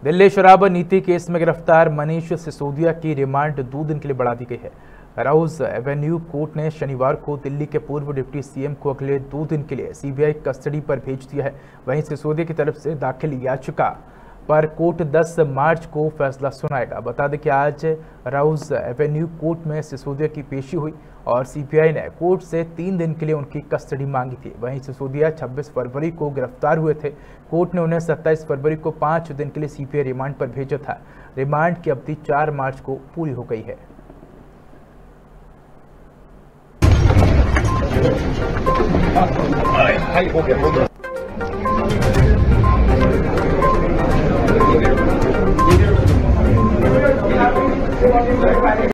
दिल्ली शराब नीति केस में गिरफ्तार मनीष सिसोदिया की रिमांड 2 दिन के लिए बढ़ा दी गई है। राउज एवेन्यू कोर्ट ने शनिवार को दिल्ली के पूर्व डिप्टी सीएम को अगले 2 दिन के लिए सीबीआई कस्टडी पर भेज दिया है। वहीं सिसोदिया की तरफ से दाखिल याचिका पर कोर्ट 10 मार्च को फैसला सुनाएगा। बता दें कि आज राउज एवेन्यू कोर्ट में सिसोदिया की पेशी हुई और सीबीआई ने कोर्ट से 3 दिन के लिए उनकी कस्टडी मांगी थी। वहीं सिसोदिया 26 फरवरी को गिरफ्तार हुए थे। कोर्ट ने उन्हें 27 फरवरी को 5 दिन के लिए सीबीआई रिमांड पर भेजा था। रिमांड की अवधि 4 मार्च को पूरी हो गई है।